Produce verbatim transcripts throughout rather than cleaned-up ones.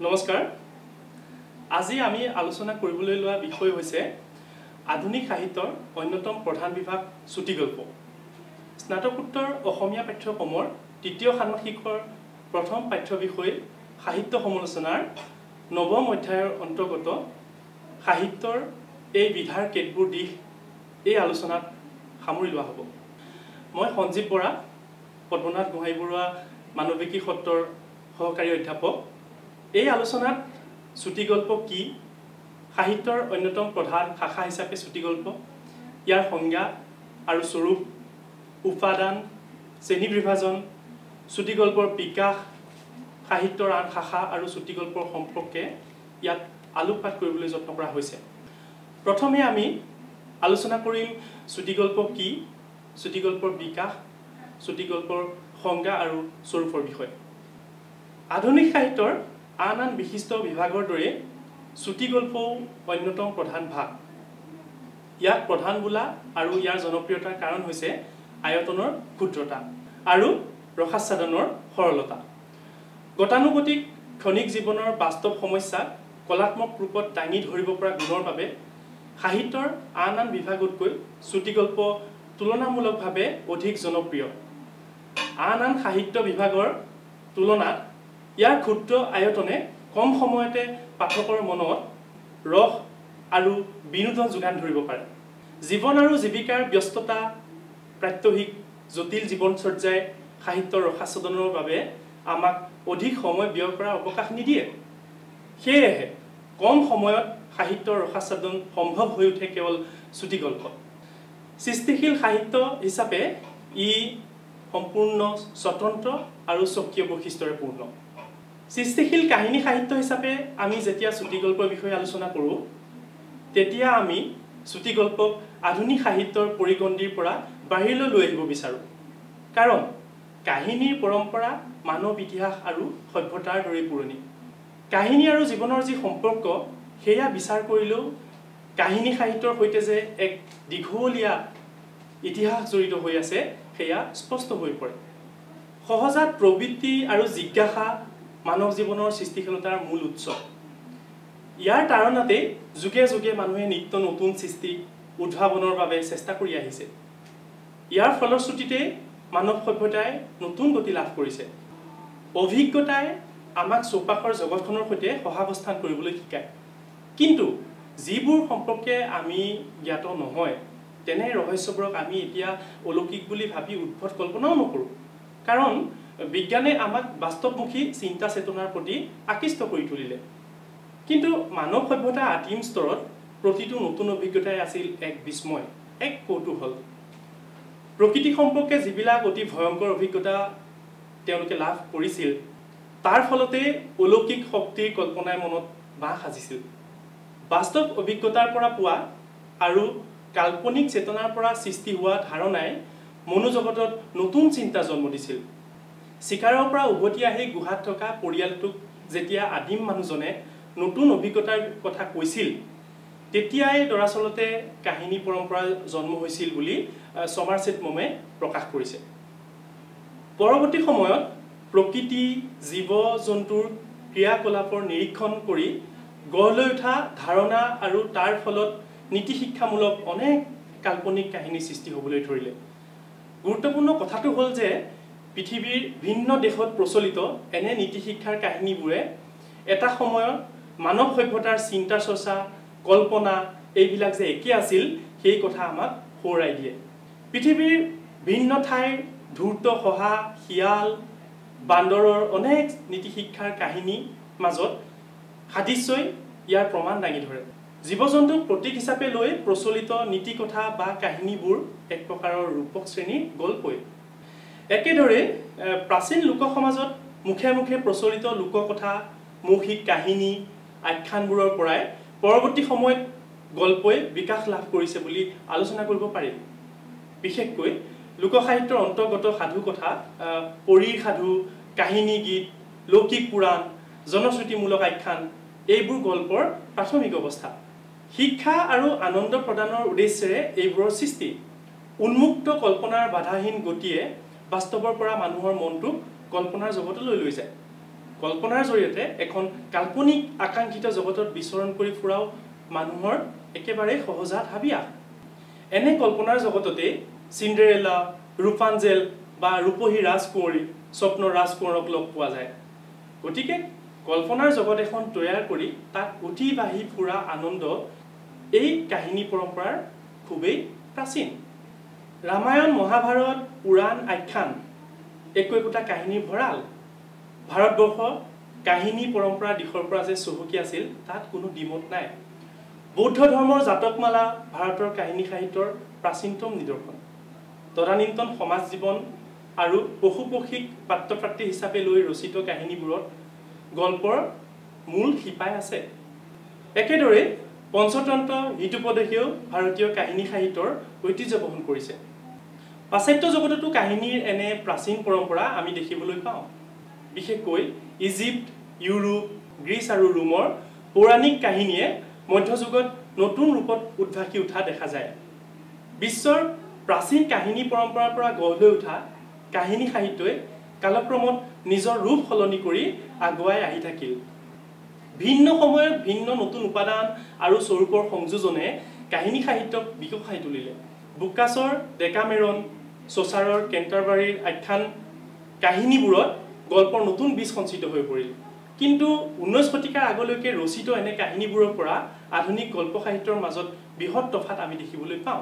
নমস্কাৰ আজি আমি আলোচনা কৰিবলৈ লোৱা বিষয় হৈছে আধুনিক সাহিত্যৰ অন্যতম প্ৰধান বিভাগ চুটি গল্প স্নাতকোত্তৰ অসমীয়া পাঠ্যক্ৰমৰ তৃতীয় ষান্মাসিকৰ প্ৰথম পাঠ্য বিষয় সাহিত্য সমালোচনাৰ নৱম অধ্যায়ৰ অন্তৰ্গত সাহিত্যৰ এই বিধাৰ কেতবোৰ দিশ এই আলোচনাত সামৰি লোৱা হ'ব মই সঞ্জীৱ বৰা পদ্মনাথ গোহাঁই বৰুৱা মানবিকী সত্ৰৰ সহকাৰী অধ্যাপক এই আলোচনাত চুটি গল্প কি সাহিত্যৰ অন্যতম প্ৰধান শাখা হিচাপে চুটি গল্প ইয়াৰ সংজ্ঞা আৰু স্বৰূপ উপাদান শ্ৰেণী বিভাজন চুটি গল্পৰ বিকাশ সাহিত্যৰ আন শাখা আৰু চুটি গল্পৰ সম্পৰ্কে ইয়াত আলোকপাত কৰিবলৈ যত্ন কৰা হৈছে প্ৰথমে আমি আলোচনা কৰিম চুটি গল্প কি চুটি গল্পৰ বিকাশ চুটি গল্পৰ সংজ্ঞা আৰু স্বৰূপৰ বিষয়ে আধুনিক সাহিত্যৰ আন আন বিশিষ্ট বিভাগৰ দৰে চুটি গল্পও অন্যতম প্ৰধান ভাগ ইয়াক প্ৰধান বোলা আৰু ইয়াৰ জনপ্ৰিয়তাৰ কাৰণ হৈছে আয়তনৰ ক্ষুদ্ৰতা আৰু ৰসাস্বাদনৰ সৰলতা গতানুগতিক ক্ষণিক জীৱনৰ বাস্তৱ সমস্যাক কলাত্মক ৰূপত দাঙি ধৰিব পৰা গুণৰ বাবে সাহিত্যৰ আন আন বিভাগতকৈ চুটি গল্প তুলনামূলকভাৱে অধিক জনপ্ৰিয় আন আন সাহিত্য বিভাগৰ তুলনাত ইয়াৰ ক্ষুদ্ৰ আয়তনে কম সময়তে পাঠকৰ মনত ৰস আৰু বিনোদন যোগান ধৰিব পাৰে জীৱন আৰু জীৱিকাৰ ব্যস্ততা প্ৰাত্যহিক জটিল জীৱনচৰ্যাই সাহিত্যৰ ৰসাস্বাদনৰ বাবে আমাক অধিক সময় ব্যয় কৰাৰ অৱকাশ নিদিয়ে সেয়েহে কম সময়ত সাহিত্যৰ ৰসাস্বাদন সম্ভৱ হৈ উঠে কেৱল চুটি গল্পত সৃষ্টিশীল সাহিত্য হিচাপে ই সম্পূৰ্ণ স্বতন্ত্ৰ আৰু স্বকীয় বৈশিষ্ট্যৰে পূৰ্ণ সৃষ্টিশীল কাহিনী সাহিত্য হিচাপে আমি যেতিয়া চুটি গল্পৰ বিষয়ে আলোচনা কৰোঁ তেতিয়া আমি চুটি গল্পক আধুনিক সাহিত্যৰ পৰিগণ্ডিৰ পৰা বাহিৰলৈ লৈ আহিব বিচাৰোঁ কাৰণ কাহিনীৰ পৰম্পৰা মানৱ ইতিহাস আৰু সভ্যতাৰ দৰে পুৰণি কাহিনী আৰু জীৱনৰ যি সম্পৰ্ক সেয়া বিচাৰ কৰিলেও কাহিনী সাহিত্যৰ সৈতে যে এক দীঘলীয়া ইতিহাস জড়িত হৈ আছে সেয়া স্পষ্ট হৈ পৰে সহজাত প্ৰবৃত্তি আৰু জিজ্ঞাসা মানৱ জীৱনৰ সৃষ্টিশীলতাৰ মূল উৎস ইয়াৰ তাৰণাতে যুগে যুগে মানুহে নিত্য নতুন সৃষ্টি উদ্ভাৱনৰ বাবে চেষ্টা কৰি আহিছে ইয়াৰ ফলশ্ৰুতিতে মানৱ সভ্যতাই নতুন গতি লাভ কৰিছে অভিজ্ঞতাই আমাক চৌপাশৰ জগতখনৰ সৈতে সহাৱস্থান কৰিবলৈ শিকায় কিন্তু যিবোৰ সম্পৰ্কে আমি জ্ঞাত নহয় তেনে ৰহস্যবোৰক আমি এতিয়া অলৌকিক বুলি ভাবি উদ্ভট কল্পনাও নকৰোঁ কাৰণ বিজ্ঞানে আমাক বাস্তৱমুখী চিন্তা চেতনাৰ প্ৰতি আকৃষ্ট কৰি তুলিলে কিন্তু মানৱ সভ্যতা আদিম স্তৰত প্ৰতিটো নতুন অভিজ্ঞতাই আছিল এক বিস্ময় এক কৌতূহল প্ৰকৃতি সম্পৰ্কে যিবিলাক অতি ভয়ংকৰ অভিজ্ঞতা তেওঁলোকে লাভ কৰিছিল তাৰ ফলতে অলৌকিক শক্তিৰ কল্পনাই মনত বাঁহ সাজিছিল বাস্তৱ অভিজ্ঞতাৰ পৰা পোৱা আৰু কাল্পনিক চেতনাৰ পৰা সৃষ্টি হোৱা ধাৰণাই মনোজগতত নতুন চিন্তা জন্ম দিছিল চিকাৰৰ পৰা উভতি আহি গুহাত থকা পৰিয়ালটোক যেতিয়া আদিম মানুহজনে নতুন অভিজ্ঞতাৰ কথা কৈছিল তেতিয়াই দৰাচলতে কাহিনী পৰম্পৰা জন্ম হৈছিল বুলি সমাৰচেট মমে প্ৰকাশ কৰিছে পৰৱৰ্তী সময়ত প্ৰকৃতি জীৱ জন্তুৰ ক্ৰিয়াকলাপৰ নিৰীক্ষণ কৰি গঢ় লৈ উঠা ধাৰণা আৰু তাৰ ফলত নীতি শিক্ষামূলক অনেক কাল্পনিক কাহিনী সৃষ্টি হ'বলৈ ধৰিলে গুৰুত্বপূৰ্ণ কথাটো হ'ল যে পৃথিৱীৰ ভিন্ন দেশত প্ৰচলিত এনে নীতি শিক্ষাৰ কাহিনীবোৰে এটা সময়ত মানৱ সভ্যতাৰ চিন্তা চৰ্চা কল্পনা এইবিলাক যে একে আছিল সেই কথা আমাক সোঁৱৰাই দিয়ে পৃথিৱীৰ ভিন্ন ঠাইৰ ধূৰ্ত শহা শিয়াল বান্দৰৰ অনেক নীতি শিক্ষাৰ কাহিনী মাজত সাদৃশ্যই ইয়াৰ প্ৰমাণ দাঙি ধৰে জীৱ জন্তুক প্ৰতীক হিচাপে লৈ প্ৰচলিত নীতি কথা বা কাহিনীবোৰ এক প্ৰকাৰৰ ৰূপক শ্ৰেণীৰ গল্পই একেদৰে প্ৰাচীন লোক সমাজত মুখে মুখে প্ৰচলিত লোককথা মৌখিক কাহিনী আখ্যানবোৰৰ পৰাই পৰৱৰ্তী সময়ত গল্পই বিকাশ লাভ কৰিছে বুলি আলোচনা কৰিব পাৰি বিশেষকৈ লোকসাহিত্যৰ অন্তৰ্গত সাধু কথা পৰীৰ সাধু কাহিনী গীত লৌকিক পুৰাণ জনশ্ৰুতিমূলক আখ্যান এইবোৰ গল্পৰ প্ৰাথমিক অৱস্থা শিক্ষা আৰু আনন্দ প্ৰদানৰ উদ্দেশ্যেৰে এইবোৰৰ সৃষ্টি উন্মুক্ত কল্পনাৰ বাধাহীন গতিয়ে বাস্তৱৰ পৰা মানুহৰ মনটোক কল্পনাৰ জগতলৈ লৈ যায় কল্পনাৰ জৰিয়তে এখন কাল্পনিক আকাংক্ষিত জগতত বিচৰণ কৰি ফুৰাও মানুহৰ একেবাৰে সহজাত হাবিয়াস এনে কল্পনাৰ জগততে চিন্ডাৰেলা ৰূপাঞ্জেল বা ৰূপহী ৰাজকুঁৱৰী স্বপ্নৰ ৰাজকুঁৱৰক লগ পোৱা যায় গতিকে কল্পনাৰ জগত এখন তৈয়াৰ কৰি তাক উঠি বাঢ়ি ফুৰা আনন্দ এই কাহিনী পৰম্পৰাৰ খুবেই প্ৰাচীন ৰামায়ণ মহাভাৰত পুৰাণ আখ্যান একো একোটা কাহিনীৰ ভঁৰাল ভাৰতবৰ্ষ কাহিনী পৰম্পৰা দিশৰ পৰা যে চহকী আছিল তাত কোনো দ্বিমত নাই বৌদ্ধ ধৰ্মৰ জাতকমালা ভাৰতৰ কাহিনী সাহিত্যৰ প্ৰাচীনতম নিদৰ্শন তদানীন্তন সমাজ জীৱন আৰু পশু পক্ষীক পাত্ৰপ্ৰাপ্তি হিচাপে লৈ ৰচিত কাহিনীবোৰত গল্পৰ মূল শিপাই আছে একেদৰে পঞ্চতন্ত্ৰ হিতোপদেশেও ভাৰতীয় কাহিনী সাহিত্যৰ ঐতিহ্য বহন কৰিছে পাশ্চাত্য জগততো কাহিনীৰ এনে প্ৰাচীন পৰম্পৰা আমি দেখিবলৈ পাওঁ বিশেষকৈ ইজিপ্ত ইউৰোপ গ্ৰীচ আৰু ৰোমৰ পৌৰাণিক কাহিনীয়ে মধ্যযুগত নতুন ৰূপত উদ্ভাসি উঠা দেখা যায় বিশ্বৰ প্ৰাচীন কাহিনী পৰম্পৰাৰ পৰা গঢ় লৈ উঠা কাহিনী সাহিত্যই কালক্ৰমত নিজৰ ৰূপ সলনি কৰি আগুৱাই আহি থাকিল ভিন্ন সময়ত ভিন্ন নতুন উপাদান আৰু স্বৰূপৰ সংযোজনে কাহিনী সাহিত্যক বিকশাই তুলিলে বুকাছৰ ডেকামেৰন চচাৰৰ কেণ্টাৰবাৰীৰ আখ্যান কাহিনীবোৰত গল্পৰ নতুন বীজ সঞ্চিত হৈ পৰিল কিন্তু ঊনৈশ শতিকাৰ আগলৈকে ৰচিত এনে কাহিনীবোৰৰ পৰা আধুনিক গল্প সাহিত্যৰ মাজত বৃহৎ তফাত আমি দেখিবলৈ পাওঁ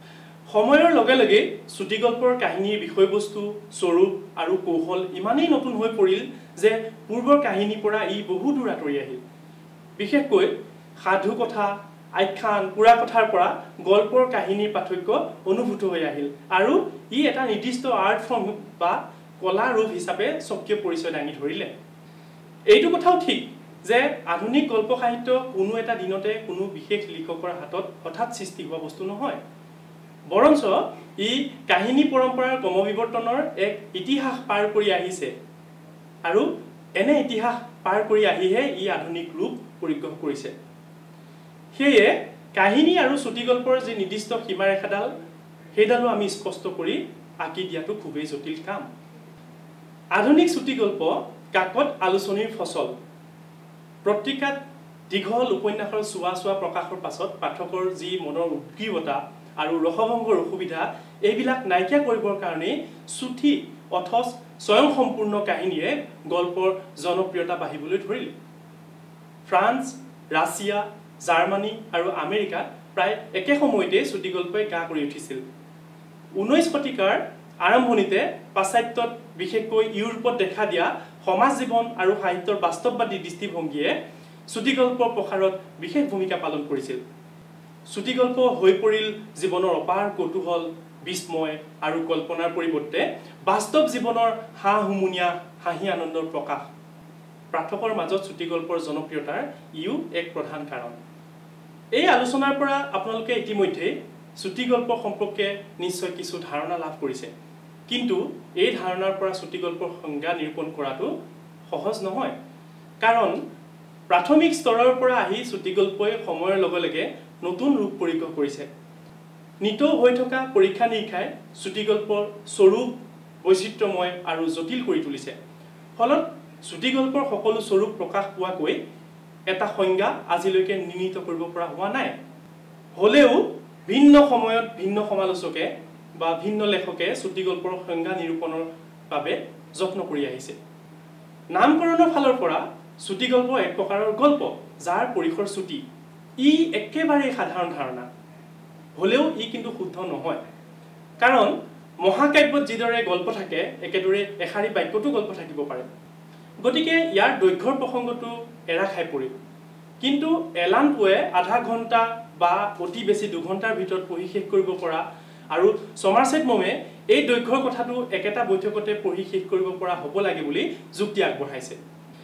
সময়ৰ লগে লগে চুটি গল্পৰ কাহিনীৰ বিষয়বস্তু স্বৰূপ আৰু কৌশল ইমানেই নতুন হৈ পৰিল যে পূৰ্বৰ কাহিনীৰ পৰা ই বহু দূৰ আঁতৰি আহিল বিশেষকৈ সাধু কথা আখ্যান পুৰা কথাৰ পৰা গল্পৰ কাহিনীৰ পাৰ্থক্য অনুভূত হৈ আহিল আৰু ই এটা নিৰ্দিষ্ট আৰ্ট ফৰ্ম বা কলা ৰূপ হিচাপে স্বকীয় পৰিচয় দাঙি ধৰিলে এইটো কথাও ঠিক যে আধুনিক গল্প সাহিত্য কোনো এটা দিনতে কোনো বিশেষ লিখকৰ হাতত হঠাৎ সৃষ্টি হোৱা বস্তু নহয় বৰঞ্চ ই কাহিনী পৰম্পৰাৰ ক্ৰমবিৱৰ্তনৰ এক ইতিহাস পাৰ কৰি আহিছে আৰু এনে ইতিহাস পাৰ কৰি আহিহে ই আধুনিক ৰূপ পৰিগ্ৰহ কৰিছে সেয়ে কাহিনী আৰু চুটি গল্পৰ যে নিৰ্দিষ্ট সীমাৰেখাডাল সেইডালো আমি স্পষ্ট কৰি আঁকি দিয়াটো খুবেই জটিল কাম আধুনিক চুটি গল্প কাকত আলোচনীৰ ফচল পত্ৰিকাত দীঘল উপন্যাসৰ চোৱা চোৱা প্ৰকাশৰ পাছত পাঠকৰ যি মনৰ উদ্গ্ৰীৱতা আৰু ৰসভংগৰ অসুবিধা এইবিলাক নাইকিয়া কৰিবৰ কাৰণে চুটি অথচ স্বয়ং সম্পূৰ্ণ কাহিনীৰে গল্পৰ জনপ্ৰিয়তা বাঢ়িবলৈ ধৰিল ফ্ৰান্স ৰাছিয়া জাৰ্মানী আৰু আমেৰিকাত প্ৰায় একে সময়তে চুটি গল্পই গা কৰি উঠিছিল ঊনৈশ শতিকাৰ আৰম্ভণিতে পাশ্চাত্যত বিশেষকৈ ইউৰোপত দেখা দিয়া সমাজ জীৱন আৰু সাহিত্যৰ বাস্তৱবাদী দৃষ্টিভংগীয়ে চুটি গল্পৰ প্ৰসাৰত বিশেষ ভূমিকা পালন কৰিছিল চুটি গল্প হৈ পৰিল জীৱনৰ অপাৰ কৌতূহল বিস্ময় আৰু কল্পনাৰ পৰিৱৰ্তে বাস্তৱ জীৱনৰ হাঁহ হুমুনিয়া হাঁহি আনন্দৰ প্ৰকাশ পাঠকৰ মাজত চুটি গল্পৰ জনপ্ৰিয়তাৰ ইও এক প্ৰধান কাৰণ এই আলোচনাৰ পৰা আপোনালোকে ইতিমধ্যে চুটি গল্প সম্পৰ্কে নিশ্চয় কিছু ধাৰণা লাভ কৰিছে কিন্তু এই ধাৰণাৰ পৰা চুটি গল্পৰ সংজ্ঞা নিৰূপণ কৰাটো সহজ নহয় কাৰণ প্ৰাথমিক স্তৰৰ পৰা আহি চুটি গল্পই সময়ৰ লগে লগে নতুন ৰূপ পৰিগ্ৰহ কৰিছে নিতৌ হৈ থকা পৰীক্ষা নিৰীক্ষাই চুটি গল্পৰ স্বৰূপ বৈচিত্ৰ্যময় আৰু জটিল কৰি তুলিছে ফলত চুটি গল্পৰ সকলো স্বৰূপ প্ৰকাশ পোৱাকৈ এটা সংজ্ঞা আজিলৈকে নিৰ্ণীত কৰিব পৰা হোৱা নাই হলেও ভিন্ন সময়ত ভিন্ন সমালোচকে বা ভিন্ন লেখকে চুটি গল্পৰ সংজ্ঞা নিৰূপণৰ বাবে যত্ন কৰি আহিছে নামকৰণৰ ফালৰ পৰা চুটি গল্প এক প্ৰকাৰৰ গল্প যাৰ পৰিসৰ চুটি ই একেবাৰে সাধাৰণ ধাৰণা হলেও ই কিন্তু শুদ্ধ নহয় কাৰণ মহাকাব্যত যিদৰে গল্প থাকে একেদৰে এশাৰী বাক্যতো গল্প থাকিব পাৰে গতিকে ইয়াৰ দৈৰ্ঘ্যৰ প্ৰসংগটো এৰা খাই পৰিল কিন্তু এলান পোৱে আধা ঘণ্টা বা অতি বেছি দুঘণ্টাৰ ভিতৰত পঢ়ি শেষ কৰিব পৰা আৰু সমাৰচেট মমে এই দৈৰ্ঘ্যৰ কথাটো একেটা বৈঠকতে পঢ়ি শেষ কৰিব পৰা হ'ব লাগে বুলি যুক্তি আগবঢ়াইছে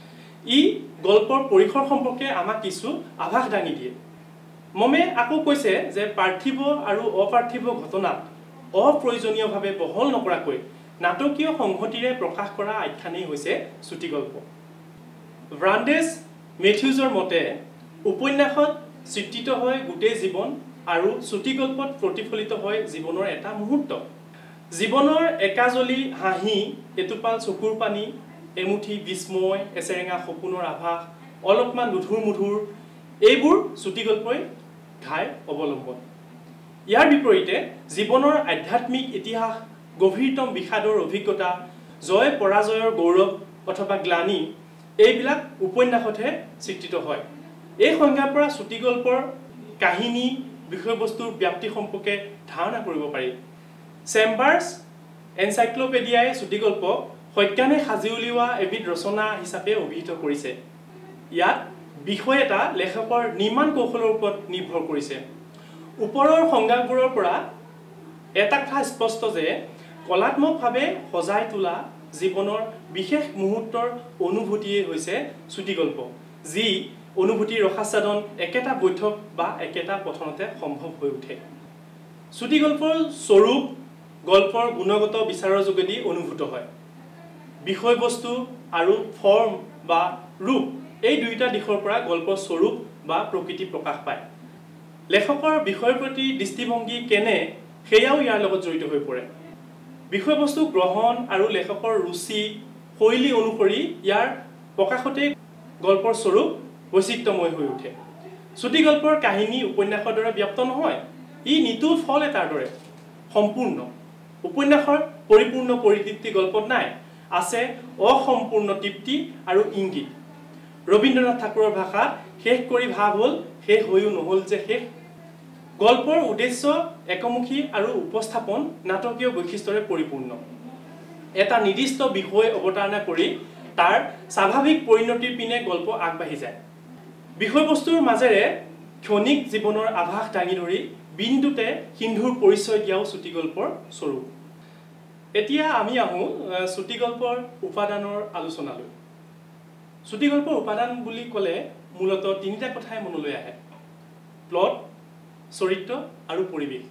ই গল্পৰ পৰিসৰ সম্পৰ্কে আমাক কিছু আভাস দাঙি দিয়ে মমে আকৌ কৈছে যে পাৰ্থিৱ আৰু অপাৰ্থিৱ ঘটনাক অপ্ৰয়োজনীয়ভাৱে বহল নকৰাকৈ নাটকীয় সংহতিৰে প্ৰকাশ কৰা আখ্যানেই হৈছে চুটি গল্প ব্ৰাণ্ডেছ মেথিউজৰ মতে উপন্যাসত চিত্ৰিত হয় গোটেই জীৱন আৰু চুটি গল্পত প্ৰতিফলিত হয় জীৱনৰ এটা মুহূৰ্ত জীৱনৰ একাজলি হাঁহি এটোপাল চকুৰ পানী এমুঠি বিস্ময় এচেৰেঙা সপোনৰ আভাস অলপমান মধুৰ মধুৰ এইবোৰ চুটিগল্পই ঘাই অৱলম্বন ইয়াৰ বিপৰীতে জীৱনৰ আধ্যাত্মিক ইতিহাস গভীৰতম বিষাদৰ অভিজ্ঞতা জয় পৰাজয়ৰ গৌৰৱ অথবা গ্লানি এইবিলাক উপন্যাসতহে চিত্ৰিত হয় এই সংজ্ঞাৰ পৰা চুটিগল্পৰ কাহিনী বিষয়বস্তুৰ ব্যাপ্তি সম্পৰ্কে ধাৰণা কৰিব পাৰি চেম্বাৰ্ছ এনসাইক্লোপিডিয়াই চুটিগল্পক সজ্ঞানে সাজি উলিওৱা এবিধ ৰচনা হিচাপে অভিহিত কৰিছে ইয়াত বিষয় এটা লেখকৰ নিৰ্মাণ কৌশলৰ ওপৰত নিৰ্ভৰ কৰিছে ওপৰৰ সংজ্ঞাবোৰৰ পৰা এটা কথা স্পষ্ট যে কলাত্মকভাৱে সজাই তোলা জীৱনৰ বিশেষ মুহূৰ্তৰ অনুভূতিয়ে হৈছে চুটিগল্প যি অনুভূতিৰ ৰসাস্বাদন একেটা বৈঠক বা একেটা পঠনতে সম্ভৱ হৈ উঠে চুটিগল্পৰ স্বৰূপ গল্পৰ গুণগত বিচাৰৰ যোগেদি অনুভূত হয় বিষয়বস্তু আৰু ফৰ্ম বা ৰূপ এই দুইটা দিশৰ পৰা গল্পৰ স্বৰূপ বা প্ৰকৃতি প্ৰকাশ পায় লেখকৰ বিষয়ৰ প্ৰতি দৃষ্টিভংগী কেনে সেয়াও ইয়াৰ লগত জড়িত হৈ পৰে বিষয়বস্তু গ্ৰহণ আৰু লেখকৰ ৰুচি শৈলী অনুসৰি ইয়াৰ প্ৰকাশতে গল্পৰ স্বৰূপ বৈচিত্ৰ্যময় হৈ উঠে চুটিগল্পৰ কাহিনী উপন্যাসৰ দৰে ব্যাপ্ত নহয় ই নিতুল ফল এটাৰ দৰে সম্পূৰ্ণ উপন্যাসৰ পৰিপূৰ্ণ পৰিতৃপ্তি গল্পত নাই আছে অসম্পূৰ্ণ তৃপ্তি আৰু ইংগিত ৰবীন্দ্ৰনাথ ঠাকুৰৰ ভাষা শেষ কৰি ভাৱ হ'ল শেষ হৈও নহ'ল যে শেষ গল্পৰ উদ্দেশ্য একমুখী আৰু উপস্থাপন নাটকীয় বৈশিষ্ট্যৰে পৰিপূৰ্ণ এটা নিৰ্দিষ্ট বিষয় অৱতাৰণা কৰি তাৰ স্বাভাৱিক পৰিণতিৰ পিনে গল্প আগবাঢ়ি যায় বিষয়বস্তুৰ মাজেৰে ক্ষণিক জীৱনৰ আভাস দাঙি ধৰি বিন্দুতে সিন্ধুৰ পৰিচয় দিয়াও চুটিগল্পৰ স্বৰূপ এতিয়া আমি আহোঁ চুটিগল্পৰ উপাদানৰ আলোচনালৈ চুটিগল্পৰ উপাদান বুলি ক'লে মূলতঃ তিনিটা কথাই মনলৈ আহে প্লট চৰিত্ৰ আৰু পৰিৱেশ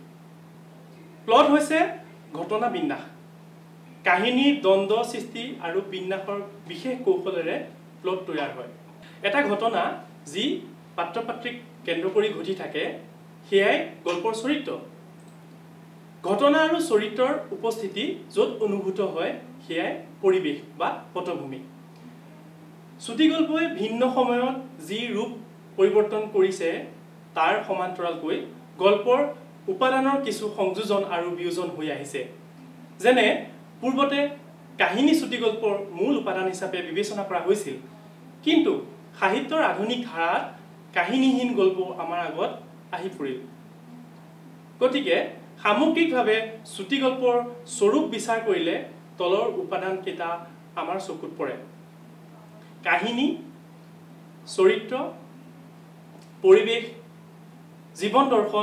প্লট হৈছে ঘটনা বিন্যাস কাহিনীৰ দ্বন্দ্ব সৃষ্টি আৰু বিন্যাসৰ বিশেষ কৌশলেৰে প্লট তৈয়াৰ হয় এটা ঘটনা যি পাত্ৰ পাত্ৰীক কেন্দ্ৰ কৰি ঘটি থাকে সেয়াই গল্পৰ চৰিত্ৰ ঘটনা আৰু চৰিত্ৰৰ উপস্থিতি য'ত অনুভূত হয় সেয়াই পৰিৱেশ বা পটভূমি চুটিগল্পই ভিন্ন সময়ত যি ৰূপ পৰিৱৰ্তন কৰিছে তাৰ সমান্তৰালকৈ গল্পৰ উপাদানৰ কিছু সংযোজন আৰু বিয়োজন হৈ আহিছে যেনে পূৰ্বতে কাহিনী চুটিগল্পৰ মূল উপাদান হিচাপে বিবেচনা কৰা হৈছিল কিন্তু সাহিত্যৰ আধুনিক ধাৰাত কাহিনীহীন গল্প আমাৰ আগত আহি পৰিল গতিকে সামগ্ৰিকভাৱে চুটিগল্পৰ স্বৰূপ বিচাৰ কৰিলে তলৰ উপাদান কেইটা আমাৰ চকুত পৰে কাহিনী চৰিত্ৰ পৰিৱেশ জীৱন দৰ্শন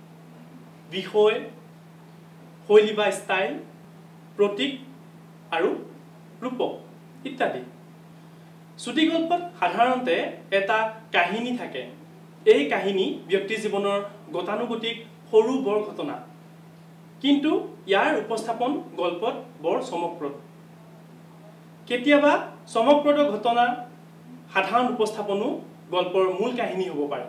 বিষয় শৈলী বা ষ্টাইল প্ৰতীক আৰু ৰূপক ইত্যাদি চুটিগল্পত সাধাৰণতে এটা কাহিনী থাকে এই কাহিনী ব্যক্তি জীৱনৰ গতানুগতিক সৰু বৰ ঘটনা কিন্তু ইয়াৰ উপস্থাপন গল্পত বৰ চমকপ্ৰদ কেতিয়াবা চমকপ্ৰদ ঘটনা সাধাৰণ উপস্থাপনো গল্পৰ মূল কাহিনী হ'ব পাৰে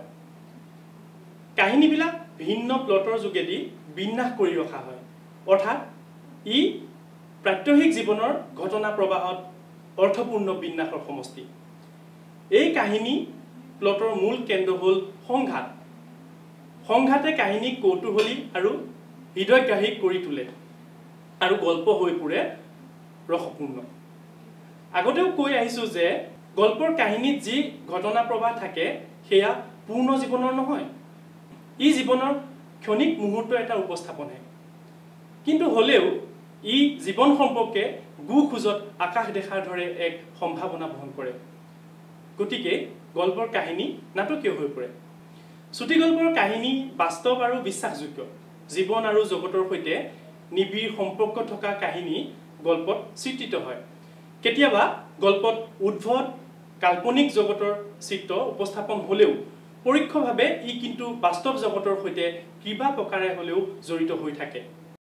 কাহিনীবিলাক ভিন্ন প্লটৰ যোগেদি বিন্যাস কৰি ৰখা হয় অৰ্থাৎ ই প্ৰাত্যহিক জীৱনৰ ঘটনা প্ৰবাহত অৰ্থপূৰ্ণ বিন্যাসৰ সমষ্টি এই কাহিনী প্লটৰ মূল কেন্দ্ৰ হ'ল সংঘাত সংঘাতে কাহিনীক কৌতূহলী আৰু হৃদয়গ্ৰাহী কৰি তোলে আৰু গল্প হৈ পৰে ৰসপূৰ্ণ আগতেও কৈ আহিছো যে গল্পৰ কাহিনীত যি ঘটনা প্ৰবাহ থাকে সেয়া পূৰ্ণ জীৱনৰ নহয় ই জীৱনৰ ক্ষণিক মুহূৰ্ত এটা উপস্থাপনহে কিন্তু হলেও ই জীৱন সম্পৰ্কে গু খুজত আকাশ দেখাৰ ধৰে এক সম্ভাৱনা বহন কৰে গতিকে গল্পৰ কাহিনী নাটকীয় হৈ পৰে চুটিগল্পৰ কাহিনী বাস্তৱ আৰু বিশ্বাসযোগ্য জীৱন আৰু জগতৰ সৈতে নিবিড় সম্পৰ্ক থকা কাহিনী গল্পত চিত্ৰিত হয় কেতিয়াবা গল্পত উদ্ভৱ কাল্পনিক জগতৰ চিত্ৰ উপস্থাপন হলেও পৰোক্ষভাৱে ই কিন্তু বাস্তৱ জগতৰ সৈতে কিবা প্ৰকাৰে হলেও জড়িত হৈ থাকে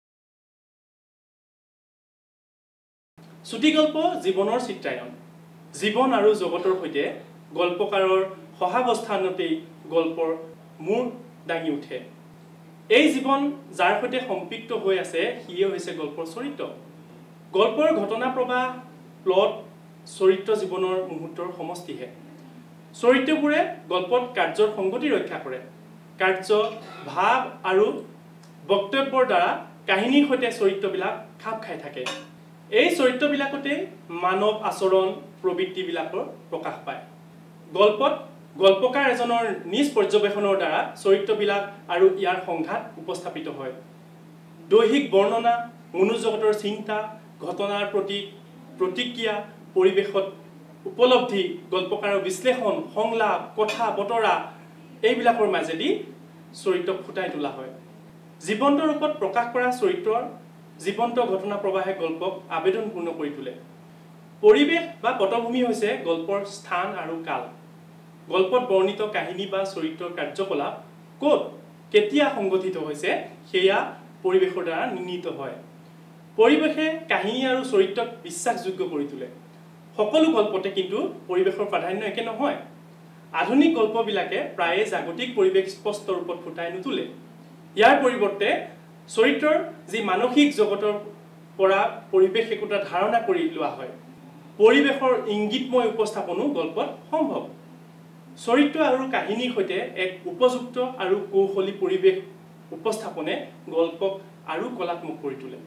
চুটিগল্প জীৱনৰ চিত্ৰায়ন জীৱন আৰু জগতৰ সৈতে গল্পকাৰৰ সহাৱস্থানতেই গল্পৰ মূৰ দাঙি উঠে এই জীৱন যাৰ সৈতে সম্পৃক্ত হৈ আছে সিয়ে হৈছে গল্পৰ চৰিত্ৰ গল্পৰ ঘটনা প্ৰবাহ প্লট চৰিত্ৰ জীৱনৰ মুহূৰ্তৰ সমষ্টিহে চৰিত্ৰবোৰে গল্পত কাৰ্যৰ সংগতি ৰক্ষা কৰে কাৰ্য ভাৱ আৰু বক্তব্যৰ দ্বাৰা কাহিনীৰ সৈতে চৰিত্ৰবিলাক খাপ খাই থাকে এই চৰিত্ৰবিলাকতে মানৱ আচৰণ প্ৰবৃত্তিবিলাকৰ প্ৰকাশ পায় গল্পত গল্পকাৰ এজনৰ নিজ পৰ্যবেক্ষণৰ দ্বাৰা চৰিত্ৰবিলাক আৰু ইয়াৰ সংঘাত উপস্থাপিত হয় দৈহিক বৰ্ণনা মনোজগতৰ চিন্তা ঘটনাৰ প্ৰতি প্ৰতিক্ৰিয়া পৰিৱেশত উপলব্ধি গল্পকাৰৰ বিশ্লেষণ সংলাপ কথা বতৰা এইবিলাকৰ মাজেদি চৰিত্ৰ ফুটাই তোলা হয় জীৱন্ত ৰূপত প্ৰকাশ কৰা চৰিত্ৰৰ জীৱন্ত ঘটনা প্ৰবাহে গল্পক আবেদনপূৰ্ণ কৰি তোলে পৰিৱেশ বা পটভূমি হৈছে গল্পৰ স্থান আৰু কাল গল্পত বৰ্ণিত কাহিনী বা চৰিত্ৰৰ কাৰ্যকলাপ ক'ত কেতিয়া সংগঠিত হৈছে সেয়া পৰিৱেশৰ দ্বাৰা নিৰ্ণীত হয় পৰিৱেশে কাহিনী আৰু চৰিত্ৰক বিশ্বাসযোগ্য কৰি তোলে সকলো গল্পতে কিন্তু পৰিৱেশৰ প্ৰাধান্য একে নহয় আধুনিক গল্পবিলাকে প্ৰায়ে জাগতিক পৰিৱেশ স্পষ্ট ৰূপত ফুটাই নুতুলে ইয়াৰ পৰিৱৰ্তে চৰিত্ৰৰ যি মানসিক জগতৰ পৰা পৰিৱেশ একোটা ধাৰণা কৰি লোৱা হয় পৰিৱেশৰ ইংগিতময় উপস্থাপনো গল্পত সম্ভৱ চৰিত্ৰ আৰু কাহিনীৰ সৈতে এক উপযুক্ত আৰু কৌশলী পৰিৱেশ উপস্থাপনে গল্পক আৰু কলাত্মক কৰি তোলে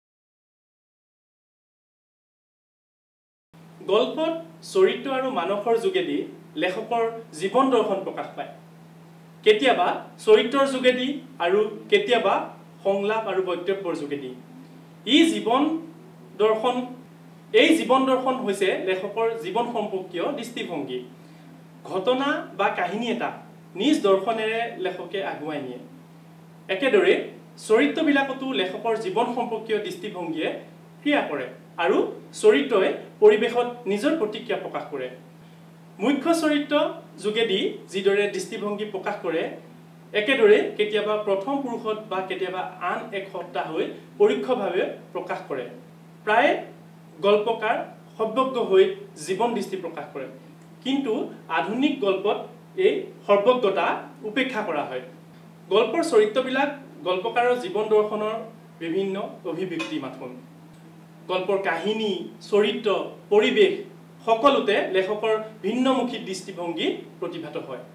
গল্পত চৰিত্ৰ আৰু মানসৰ যোগেদি লেখকৰ জীৱন দৰ্শন প্ৰকাশ পায় কেতিয়াবা চৰিত্ৰৰ যোগেদি আৰু কেতিয়াবা সংলাপ আৰু বক্তব্যৰ যোগেদি ই জীৱন দৰ্শন এই জীৱন দৰ্শন হৈছে লেখকৰ জীৱন সম্পৰ্কীয় দৃষ্টিভংগী ঘটনা বা কাহিনী এটা নিজ দৰ্শনেৰে লেখকে আগুৱাই নিয়ে একেদৰে চৰিত্ৰবিলাকতো লেখকৰ জীৱন সম্পৰ্কীয় দৃষ্টিভংগীয়ে ক্ৰিয়া কৰে আৰু চৰিত্ৰই পৰিৱেশত নিজৰ প্ৰতিক্ৰিয়া প্ৰকাশ কৰে মুখ্য চৰিত্ৰ যোগেদি যিদৰে দৃষ্টিভংগী প্ৰকাশ কৰে একেদৰে কেতিয়াবা প্ৰথম পুৰুষত বা কেতিয়াবা আন এক সত্তা হৈ পৰোক্ষভাৱে প্ৰকাশ কৰে প্ৰায় গল্পকাৰ সৰ্বজ্ঞ হৈ জীৱন দৃষ্টি প্ৰকাশ কৰে কিন্তু আধুনিক গল্পত এই সৰ্বজ্ঞতা উপেক্ষা কৰা হয় গল্পৰ চৰিত্ৰবিলাক গল্পকাৰৰ জীৱন দৰ্শনৰ বিভিন্ন অভিব্যক্তি মাথোন গল্পৰ কাহিনী চৰিত্ৰ পৰিৱেশ সকলোতে লেখকৰ ভিন্নমুখী দৃষ্টিভংগী প্ৰতিভাত হয়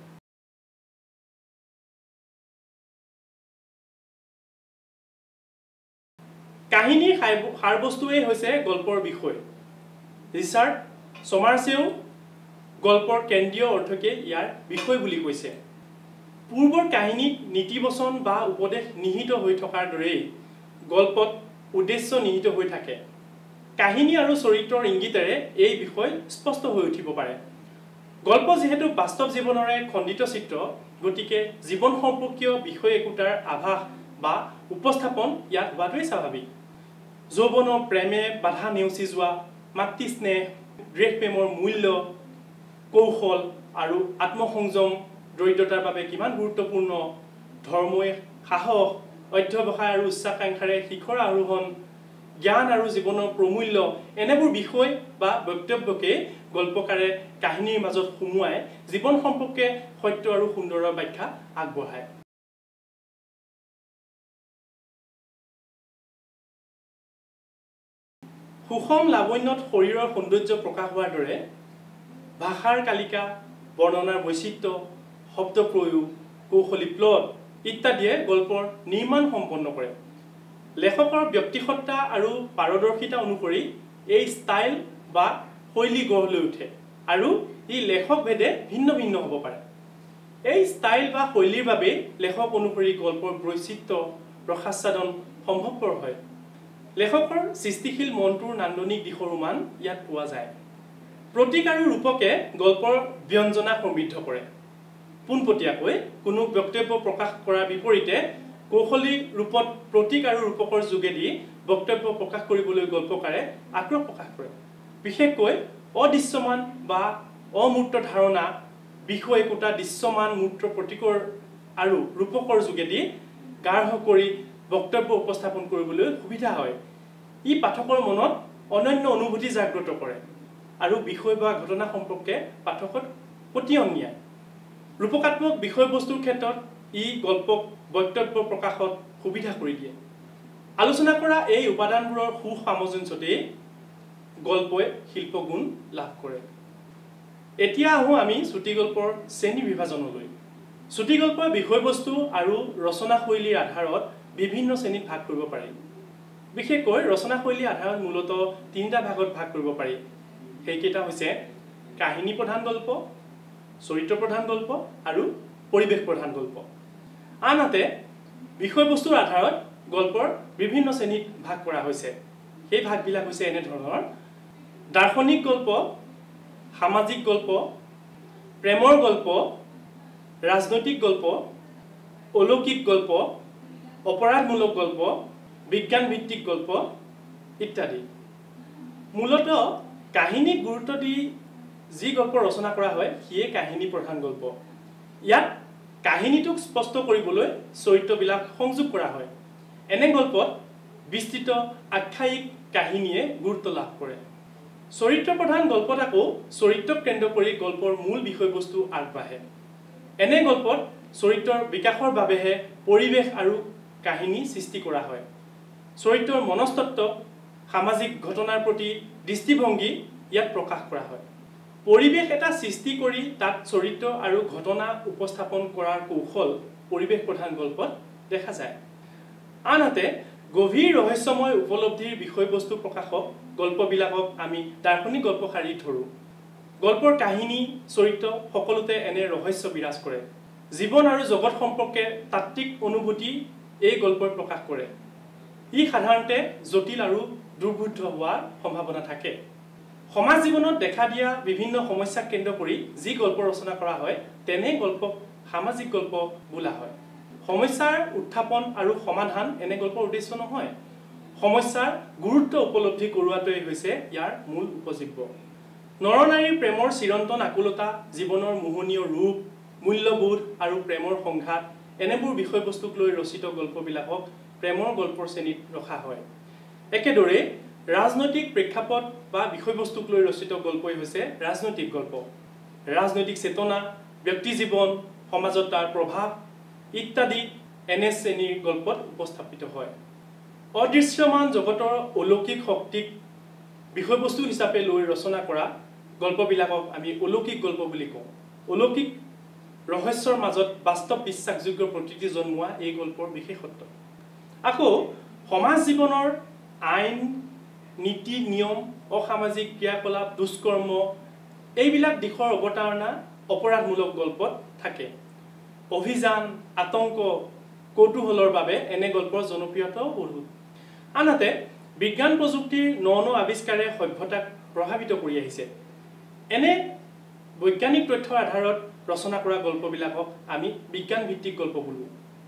কাহিনীৰ সাৰবস্তুৱেই হৈছে গল্পৰ বিষয় ৰিচাৰ্ড চমাৰ্ছেও গল্পৰ কেন্দ্ৰীয় অৰ্থকে ইয়াৰ বিষয় বুলি কৈছে পূৰ্বৰ কাহিনীত নীতিবচন বা উপদেশ নিহিত হৈ থকাৰ দৰেই গল্পত উদ্দেশ্য নিহিত হৈ থাকে কাহিনী আৰু চৰিত্ৰৰ ইংগিতেৰে এই বিষয় স্পষ্ট হৈ উঠিব পাৰে গল্প যেহেতু বাস্তৱ জীৱনৰে খণ্ডিত চিত্ৰ গতিকে জীৱন সম্পৰ্কীয় বিষয় একোটাৰ আভাস বা উপস্থাপন ইয়াত হোৱাটোৱেই স্বাভাৱিক যৌৱনৰ প্ৰেমে বাধা নেওচি যোৱা মাতৃ স্নেহ দেশ প্ৰেমৰ মূল্য কৌশল আৰু আত্মসংযম দৰিদ্ৰতাৰ বাবে কিমান গুৰুত্বপূৰ্ণ ধৰ্মই সাহস অধ্যৱসায় আৰু উচ্চাকাংক্ষাৰে শিখৰ আৰোহণ জ্ঞান আৰু জীৱনৰ প্ৰমূল্য এনেবোৰ বিষয় বা বক্তব্যকে গল্পকাৰে কাহিনীৰ মাজত সুমুৱাই জীৱন সম্পৰ্কে সত্য আৰু সুন্দৰৰ ব্যাখ্যা আগবঢ়ায় সুষম লাৱণ্যত শৰীৰৰ সৌন্দৰ্য প্ৰকাশ হোৱাৰ দৰে ভাষাৰ কালিকা বৰ্ণনাৰ বৈচিত্ৰ্য শব্দ প্ৰয়োগ কৌশলী প্লট ইত্যাদিয়ে গল্পৰ নিৰ্মাণ সম্পন্ন কৰে লেখকৰ ব্যক্তিসত্তা আৰু পাৰদৰ্শিতা অনুসৰি এই ষ্টাইল বা শৈলী গঢ় লৈ উঠে আৰু ই লেখক ভেদে ভিন্ন ভিন্ন হ'ব পাৰে এই ষ্টাইল বা শৈলীৰ বাবে লেখক অনুসৰি গল্পৰ বৈচিত্ৰ্য প্ৰসাদন সম্ভৱপৰ হয় লেখকৰ সৃষ্টিশীল মনটোৰ নান্দনিক দিশৰ উমান ইয়াত পোৱা যায় প্ৰতীক আৰু ৰূপকে গল্পৰ ব্যঞ্জনা সমৃদ্ধ কৰে পোনপটীয়াকৈ কোনো বক্তব্য প্ৰকাশ কৰাৰ বিপৰীতে কৌশলী ৰূপত প্ৰতীক আৰু ৰূপকৰ যোগেদি বক্তব্য প্ৰকাশ কৰিবলৈ গল্পকাৰে আগ্ৰহ প্ৰকাশ কৰে বিশেষকৈ অদৃশ্যমান বা অমূৰ্ত ধাৰণা বিষয় একোটা দৃশ্যমান মূৰ্ত প্ৰতীকৰ আৰু ৰূপকৰ যোগেদি গাঢ় কৰি বক্তব্য উপস্থাপন কৰিবলৈ সুবিধা হয় ই পাঠকৰ মনত অনন্য অনুভূতি জাগ্ৰত কৰে আৰু বিষয় বা ঘটনা সম্পৰ্কে পাঠকত পতিয়ন নিয়ায় ৰূপকাত্মক বিষয়বস্তুৰ ক্ষেত্ৰত ই গল্পক বক্তব্য প্ৰকাশত সুবিধা কৰি দিয়ে আলোচনা কৰা এই উপাদানবোৰৰ সুসামঞ্জস্যতেই গল্পই শিল্পগুণ লাভ কৰে এতিয়া আহো আমি চুটি গল্পৰ শ্ৰেণী বিভাজনলৈ চুটি গল্পৰ বিষয়বস্তু আৰু ৰচনা শৈলীৰ আধাৰত বিভিন্ন শ্ৰেণীত ভাগ কৰিব পাৰি বিশেষকৈ ৰচনা শৈলীৰ আধাৰত মূলতঃ তিনিটা ভাগত ভাগ কৰিব পাৰি সেইকেইটা হৈছে কাহিনী প্ৰধান গল্প চৰিত্ৰ প্ৰধান গল্প আৰু পৰিৱেশ প্ৰধান গল্প আনহাতে বিষয়বস্তুৰ আধাৰত গল্পৰ বিভিন্ন শ্ৰেণীত ভাগ কৰা হৈছে সেই ভাগবিলাক হৈছে এনে ধৰণৰ দাৰ্শনিক গল্প সামাজিক গল্প প্ৰেমৰ গল্প ৰাজনৈতিক গল্প অলৌকিক গল্প অপৰাধমূলক গল্প বিজ্ঞান ভিত্তিক গল্প ইত্যাদি মূলতঃ কাহিনীক গুৰুত্ব দি যি গল্প ৰচনা কৰা হয় সিয়ে কাহিনী প্ৰধান গল্প ইয়াত কাহিনীটোক স্পষ্ট কৰিবলৈ চৰিত্ৰবিলাক সংযোগ কৰা হয় এনে গল্পত বিস্তৃত আখ্যায়িক কাহিনীয়ে গুৰুত্ব লাভ কৰে চৰিত্ৰ প্ৰধান গল্পত আকৌ চৰিত্ৰক কেন্দ্ৰ কৰি গল্পৰ মূল বিষয়বস্তু আগবাঢ়ে এনে গল্পত চৰিত্ৰৰ বিকাশৰ বাবেহে পৰিৱেশ আৰু কাহিনী সৃষ্টি কৰা হয় চৰিত্ৰৰ মনস্তত্ত্ব সামাজিক ঘটনাৰ প্ৰতি দৃষ্টিভংগী ইয়াত প্ৰকাশ কৰা হয় পৰিৱেশ এটা সৃষ্টি কৰি তাত চৰিত্ৰ আৰু ঘটনা উপস্থাপন কৰাৰ কৌশল পৰিৱেশ প্ৰধান গল্পত দেখা যায় আনহাতে গভীৰ ৰহস্যময় উপলব্ধিৰ বিষয়বস্তু প্ৰকাশক গল্পবিলাকক আমি দাৰ্শনিক গল্প শাৰী ধৰো গল্পৰ কাহিনী চৰিত্ৰ সকলোতে এনে ৰহস্য বিৰাজ কৰে জীৱন আৰু জগত সম্পৰ্কে তাত্ত্বিক অনুভূতি এই গল্পই প্ৰকাশ কৰে ই সাধাৰণতে জটিল আৰু দুৰ্বোধ্য হোৱাৰ সম্ভাৱনা থাকে সমাজ জীৱনত দেখা দিয়া বিভিন্ন সমস্যাক কেন্দ্ৰ কৰি যি গল্প ৰচনা কৰা হয় তেনে গল্পক সামাজিক গল্প বোলা হয় সমস্যাৰ উত্থাপন আৰু সমাধান এনে গল্পৰ উদ্দেশ্য নহয় সমস্যাৰ গুৰুত্ব উপলব্ধি কৰোৱাটোৱেই হৈছে ইয়াৰ মূল উপজীব্য নৰনাৰীৰ প্ৰেমৰ চিৰন্তন আকুলতা জীৱনৰ মোহনীয় ৰূপ মূল্যবোধ আৰু প্ৰেমৰ সংঘাত এনেবোৰ বিষয়বস্তুক লৈ ৰচিত গল্পবিলাকক প্ৰেমৰ গল্পৰ শ্ৰেণীত ৰখা হয় একেদৰে ৰাজনৈতিক প্ৰেক্ষাপট বা বিষয়বস্তুক লৈ ৰচিত গল্পই হৈছে ৰাজনৈতিক গল্প ৰাজনৈতিক চেতনা ব্যক্তি জীৱন সমাজত তাৰ প্ৰভাৱ ইত্যাদি এনে শ্ৰেণীৰ গল্পত উপস্থাপিত হয় অদৃশ্যমান জগতৰ অলৌকিক শক্তিক বিষয়বস্তু হিচাপে লৈ ৰচনা কৰা গল্পবিলাকক আমি অলৌকিক গল্প বুলি কওঁ অলৌকিক ৰহস্যৰ মাজত বাস্তৱ বিশ্বাসযোগ্য প্ৰতিতি জন্মোৱা এই গল্পৰ বিশেষত্ব আকৌ সমাজ জীৱনৰ আইন নীতি নিয়ম অসামাজিক ক্ৰিয়াকলাপ দুষ্কৰ্ম এইবিলাক দিশৰ অৱতাৰণা অপৰাধমূলক গল্পত থাকে অভিযান আতংক কৌতূহলৰ বাবে এনে গল্পৰ জনপ্ৰিয়তাও বহুত আনহাতে বিজ্ঞান প্ৰযুক্তিৰ ন ন আৱিষ্কাৰে সভ্যতাক প্ৰভাৱিত কৰি আহিছে এনে বৈজ্ঞানিক তথ্যৰ আধাৰত ৰচনা কৰা গল্পবিলাকক আমি বিজ্ঞান ভিত্তিক গল্প বোলো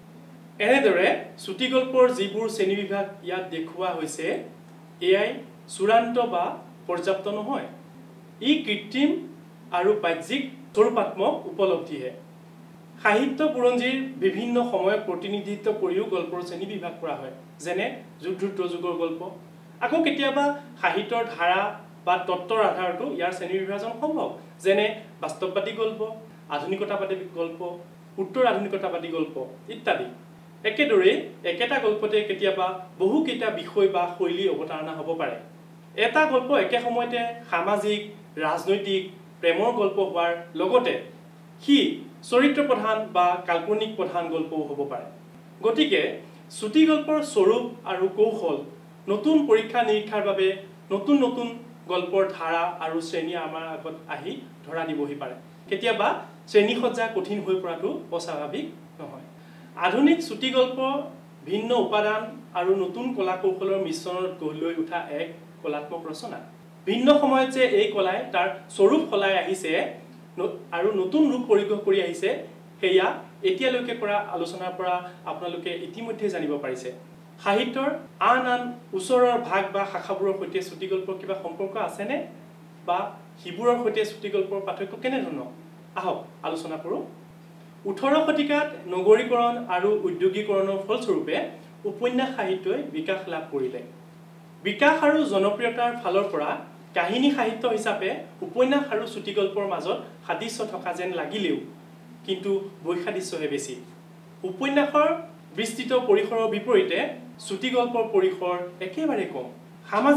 এনেদৰে চুটি গল্পৰ যিবোৰ শ্ৰেণীবিভাগ ইয়াত দেখুওৱা হৈছে এয়াই চূড়ান্ত বা পৰ্যাপ্ত নহয় ই কৃত্ৰিম আৰু বাহ্যিক স্বৰূপাত্মক উপলব্ধিহে সাহিত্য বুৰঞ্জীৰ বিভিন্ন সময়ক প্ৰতিনিধিত্ব কৰিও গল্পৰ শ্ৰেণী বিভাগ কৰা হয় যেনে যুদ্ধোত্তৰ যুগৰ গল্প আকৌ কেতিয়াবা সাহিত্যৰ ধাৰা বা তত্ত্বৰ আধাৰতো ইয়াৰ শ্ৰেণী বিভাজন সম্ভৱ যেনে বাস্তৱবাদী গল্প আধুনিকতাবাদী গল্প উত্তৰ আধুনিকতাবাদী গল্প ইত্যাদি একেদৰে একেটা গল্পতে কেতিয়াবা বহু কেইটা বিষয় বা শৈলী অৱতাৰণা হ'ব পাৰে এটা গল্প একে সময়তে সামাজিক ৰাজনৈতিক প্ৰেমৰ গল্প হোৱাৰ লগতে সি চৰিত্ৰ প্ৰধান বা কাল্পনিক প্ৰধান গল্পও হ'ব পাৰে গতিকে চুটি গল্পৰ স্বৰূপ আৰু কৌশল নতুন পৰীক্ষা নিৰীক্ষাৰ বাবে নতুন নতুন গল্পৰ ধাৰা আৰু শ্ৰেণী আমাৰ আগত আহি ধৰা দিবহি পাৰে কেতিয়াবা শ্ৰেণীসজ্জা কঠিন হৈ পৰাটো অস্বাভাৱিক নহয় আধুনিক চুটি গল্প ভিন্ন উপাদান আৰু নতুন কলা কৌশলৰ মিশ্ৰণত গঢ় লৈ উঠা এক কলাত্মক ৰচনা ভিন্ন সময়ত যে এই কলাই তাৰ স্বৰূপ সলাই আহিছে আৰু নতুন ৰূপ পৰিগ্ৰহ কৰি আহিছে হেয়া এতিয়ালৈকে কৰা আলোচনাৰ পৰা আপোনালোকে ইতিমধ্যে জানিব পাৰিছে সাহিত্যৰ আন আন ওচৰৰ ভাগ বা শাখাবোৰৰ সৈতে চুটি গল্পৰ কিবা সম্পৰ্ক আছেনে বা হিবোৰৰ সৈতে চুটি গল্পৰ পাৰ্থক্য কেনেধৰণৰ আহক আলোচনা কৰোঁ ওঠৰ শতিকাত নগৰীকৰণ আৰু উদ্যোগীকৰণৰ ফলস্বৰূপে উপন্যাস সাহিত্যই বিকাশ লাভ কৰিলে বিকাশ আৰু জনপ্ৰিয়তাৰ ফালৰ পৰা কাহিনী সাহিত্য হিচাপে উপন্যাস আৰু চুটি গল্পৰ মাজত সাদৃশ্য থকা যেন লাগিলেও কিন্তু বৈসাদৃশ্যহে বেছি উপন্যাসৰ বিস্তৃত পৰিসৰৰ বিপৰীতে চুটি গল্পৰ পৰিসৰ একেবাৰে কম সামাজিক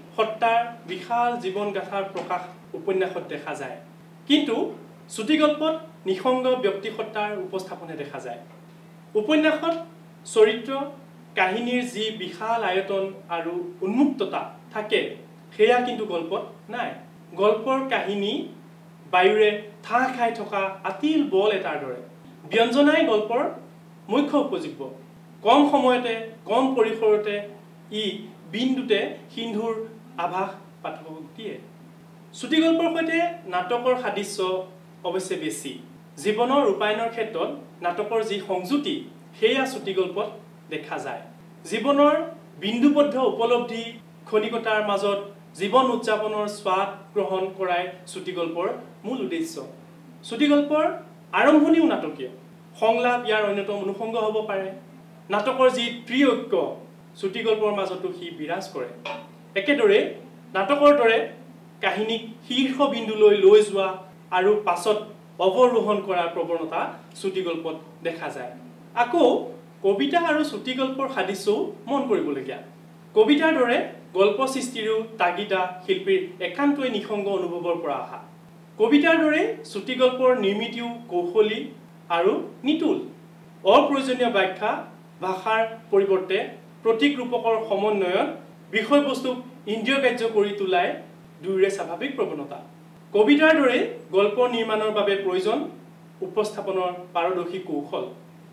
সত্তাৰ বিশাল জীৱন গাথাৰ প্ৰকাশ উপন্যাসত দেখা যায় কিন্তু চুটিগল্পত নিসংগ ব্যক্তি সত্তাৰ উপস্থাপনে দেখা যায় উপন্যাসত চৰিত্ৰ কাহিনীৰ যি বিশাল আয়তন আৰু উন্মুক্ততা থাকে সেয়া কিন্তু গল্পত নাই গল্পৰ কাহিনী বায়ুৰে ঠাহ খাই থকা আতিল বল এটাৰ দৰে ব্যঞ্জনাই গল্পৰ মুখ্য উপজীব্য কম সময়তে কম পৰিসৰতে ই বিন্দুতে সিন্ধুৰ আভাস পাঠকক দিয়ে চুটিগল্পৰ সৈতে নাটকৰ সাদৃশ্য অৱশ্যে বেছি জীৱনৰ ৰূপায়ণৰ ক্ষেত্ৰত নাটকৰ যি সংযুতি সেয়া চুটিগল্পত দেখা যায় জীৱনৰ বিন্দুবদ্ধ উপলব্ধি ক্ষণিকতাৰ মাজত জীৱন উদযাপনৰ স্বাদ গ্ৰহণ কৰাই চুটিগল্পৰ মূল উদ্দেশ্য চুটিগল্পৰ আৰম্ভণিও নাটকীয় সংলাপ ইয়াৰ অন্যতম অনুষংগ হ'ব পাৰে নাটকৰ যি ত্ৰিঐক্য চুটিগল্পৰ মাজতো সি বিৰাজ কৰে একেদৰে নাটকৰ দৰে কাহিনীক শীৰ্ষ বিন্দুলৈ লৈ যোৱা আৰু পাছত অৱৰোহণ কৰাৰ প্ৰৱণতা চুটিগল্পত দেখা যায় আকৌ কবিতা আৰু চুটিগল্পৰ সাদৃশ্যও মন কৰিবলগীয়া কবিতাৰ দৰে গল্প সৃষ্টিৰো তাগিদা শিল্পীৰ একান্তই নিসংগ অনুভৱৰ পৰা অহা কবিতাৰ দৰে চুটিগল্পৰ নিৰ্মিতিও কৌশলী আৰু নিতুল অপ্ৰয়োজনীয় ব্যাখ্যা ভাষাৰ পৰিৱৰ্তে প্ৰতীক ৰূপকৰ সমন্বয়ত বিষয়বস্তুক ইন্দ্ৰিয়গ্ৰাহ্য কৰি তোলাই দুয়োৰে স্বাভাৱিক প্ৰৱণতা কবিতাৰ দৰে গল্প নিৰ্মাণৰ বাবে প্ৰয়োজন উপস্থাপনৰ পাৰদৰ্শী কৌশল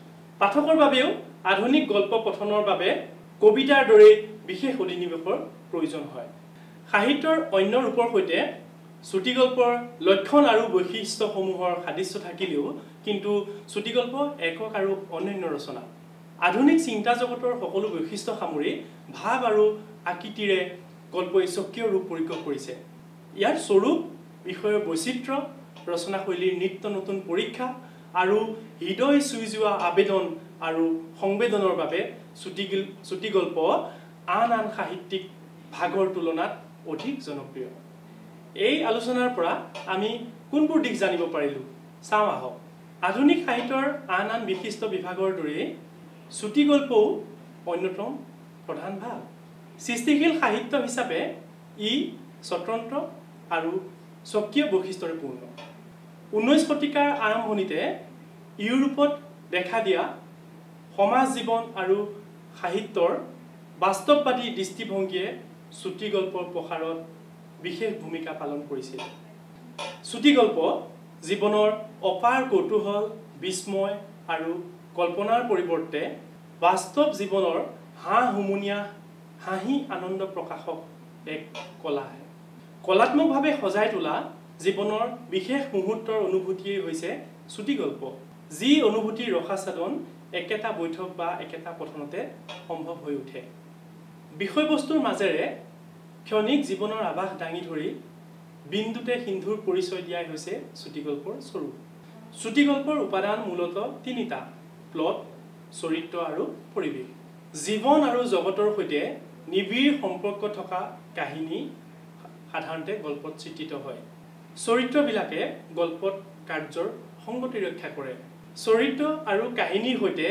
পাঠকৰ বাবেও আধুনিক গল্প পঠনৰ বাবে কবিতাৰ দৰে বিশেষ অধিনিৱেশৰ প্ৰয়োজন হয় সাহিত্যৰ অন্য ৰূপৰ সৈতে চুটিগল্পৰ লক্ষণ আৰু বৈশিষ্ট্যসমূহৰ সাদৃশ্য থাকিলেও কিন্তু চুটিগল্প একক আৰু অনন্য ৰচনা আধুনিক চিন্তা জগতৰ সকলো বৈশিষ্ট্য সামৰি ভাৱ আৰু আকৃতিৰে গল্পই স্বকীয় ৰূপ পৰিগ্ৰহ কৰিছে ইয়াৰ স্বৰূপ বিষয়ৰ বৈচিত্ৰ্য ৰচনাশৈলীৰ নিত্য নতুন পৰীক্ষা আৰু হৃদয় চুই যোৱা আবেদন আৰু সংবেদনৰ বাবে চুটিগল চুটিগল্প আন আন সাহিত্যিক ভাগৰ তুলনাত অধিক জনপ্ৰিয় এই আলোচনাৰ পৰা আমি কোনবোৰ দিশ জানিব পাৰিলো চাওঁ আহক আধুনিক সাহিত্যৰ আন আন বিশিষ্ট বিভাগৰ দৰে চুটিগল্পও অন্যতম প্ৰধান ভাগ সৃষ্টিশীল সাহিত্য হিচাপে ই স্বতন্ত্ৰ আৰু স্বকীয় বৈশিষ্ট্যৰে পূৰ্ণ ঊনৈশ শতিকাৰ আৰম্ভণিতে ইউৰোপত দেখা দিয়া সমাজ জীৱন আৰু সাহিত্যৰ বাস্তৱবাদী দৃষ্টিভংগীয়ে চুটিগল্পৰ প্ৰসাৰত বিশেষ ভূমিকা পালন কৰিছিল চুটিগল্প জীৱনৰ অপাৰ কৌতূহল বিস্ময় আৰু কল্পনাৰ পৰিৱৰ্তে বাস্তৱ জীৱনৰ হাঁহ হুমুনিয়া হাঁহি আনন্দ প্ৰকাশক এক কলা কলাত্মকভাৱে সজাই তোলা জীৱনৰ বিশেষ মুহূৰ্তৰ অনুভূতিয়েই হৈছে চুটিগল্প যি অনুভূতিৰ ৰসাসাধন একেটা বৈঠক বা একেটা পঠনতে সম্ভৱ হৈ উঠে বিষয়বস্তুৰ মাজেৰে ক্ষণিক জীৱনৰ আভাস দাঙি ধৰি বিন্দুতে সিন্ধুৰ পৰিচয় দিয়াই হৈছে চুটিগল্পৰ স্বৰূপ চুটিগল্পৰ উপাদান মূলতঃ তিনিটা প্লট চৰিত্ৰ আৰু পৰিৱেশ জীৱন আৰু জগতৰ সৈতে নিবিড় সম্পৰ্ক থকা কাহিনী সাধাৰণতে গল্পত চিত্ৰিত হয় চৰিত্ৰবিলাকে গল্পত কাৰ্যৰ সংগতি ৰক্ষা কৰে চৰিত্ৰ আৰু কাহিনীৰ সৈতে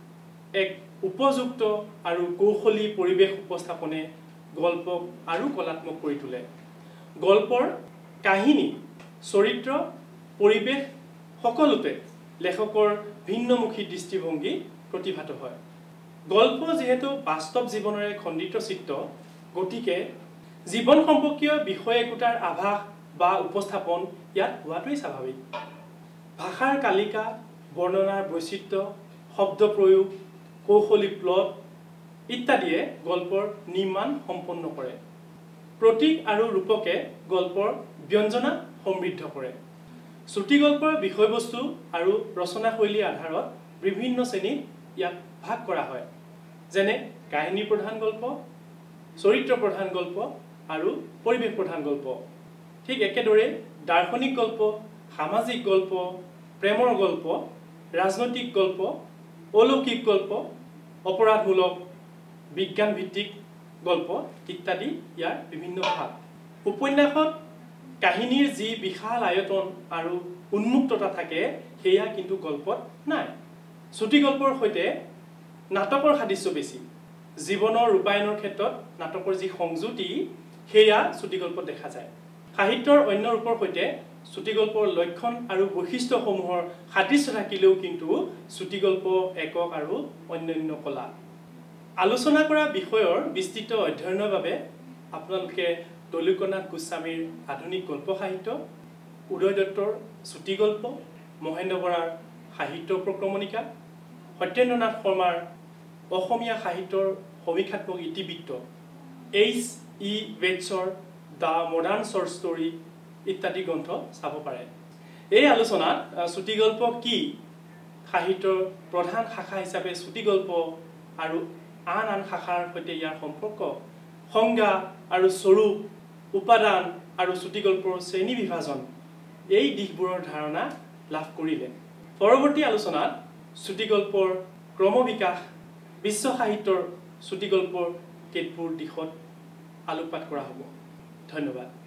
এক উপযুক্ত আৰু কৌশলী পৰিৱেশ উপস্থাপনে গল্পক আৰু কলাত্মক কৰি তোলে গল্পৰ কাহিনী চৰিত্ৰ পৰিৱেশ সকলোতে লেখকৰ ভিন্নমুখী দৃষ্টিভংগী প্ৰতিভাত হয় গল্প যেহেতু বাস্তৱ জীৱনৰে খণ্ডিত চিত্ৰ গতিকে জীৱন সম্পৰ্কীয় বিষয় একোটাৰ আভাস বা উপস্থাপন ইয়াত হোৱাটোই স্বাভাৱিক ভাষাৰ কালিকা বৰ্ণনাৰ বৈচিত্ৰ্য শব্দ প্ৰয়োগ কৌশলী প্লট ইত্যাদিয়ে গল্পৰ নিৰ্মাণ সম্পন্ন কৰে প্ৰতীক আৰু ৰূপকে গল্পৰ ব্যঞ্জনা সমৃদ্ধ কৰে চুটিগল্পৰ বিষয়বস্তু আৰু ৰচনাশৈলীৰ আধাৰত বিভিন্ন শ্ৰেণীত ইয়াক ভাগ কৰা হয় যেনে কাহিনী প্ৰধান গল্প চৰিত্ৰ প্ৰধান গল্প আৰু পৰিৱেশ প্ৰধান গল্প ঠিক একেদৰে দাৰ্শনিক গল্প সামাজিক গল্প প্ৰেমৰ গল্প ৰাজনৈতিক গল্প অলৌকিক গল্প অপৰাধমূলক বিজ্ঞান ভিত্তিক গল্প ইত্যাদি ইয়াৰ বিভিন্ন ভাগ উপন্যাসত কাহিনীৰ যি বিশাল আয়তন আৰু উন্মুক্ততা থাকে সেয়া কিন্তু গল্পত নাই চুটিগল্পৰ সৈতে নাটকৰ সাদৃশ্য বেছি জীৱনৰ ৰূপায়ণৰ ক্ষেত্ৰত নাটকৰ যি সংযুতি সেয়া চুটিগল্পত দেখা যায় সাহিত্যৰ অন্য ৰূপৰ সৈতে চুটিগল্পৰ লক্ষণ আৰু বৈশিষ্ট্যসমূহৰ সাদৃশ্য থাকিলেও কিন্তু চুটিগল্প একক আৰু অন্যান্য কলা আলোচনা কৰা বিষয়ৰ বিস্তৃত অধ্যয়নৰ বাবে আপোনালোকে তলুকনাথ গোস্বামীৰ আধুনিক গল্প সাহিত্য উদয় দত্তৰ চুটিগল্প মহেন্দ্ৰ বৰাৰ সাহিত্য প্ৰক্ৰমণিকা সত্যেন্দ্ৰনাথ শৰ্মাৰ অসমীয়া সাহিত্যৰ সমীক্ষাত্মক ইতিবৃত্ত এইচ ই বেটছৰ দ্য মডাৰ্ণ শ্বৰ্ট ষ্টৰী ইত্যাদি গ্ৰন্থ চাব পাৰে এই আলোচনাত চুটিগল্প কি সাহিত্যৰ প্ৰধান শাখা হিচাপে চুটিগল্প আৰু আন আন শাখাৰ সৈতে ইয়াৰ সম্পৰ্ক সংজ্ঞা আৰু স্বৰূপ উপাদান আৰু চুটিগল্পৰ শ্ৰেণী বিভাজন এই দিশবোৰৰ ধাৰণা লাভ কৰিলে পৰৱৰ্তী আলোচনাত চুটিগল্পৰ ক্ৰমবিকাশ বিশ্ব সাহিত্যৰ চুটিগল্পৰ কেতবোৰ দিশত আলোকপাত কৰা হ'ব ধন্যবাদ